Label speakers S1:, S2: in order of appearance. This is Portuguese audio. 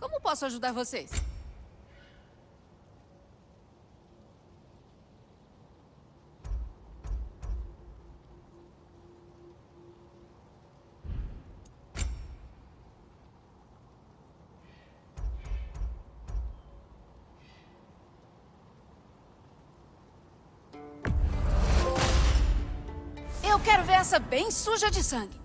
S1: Como posso ajudar vocês? Eu quero ver essa bem suja de sangue.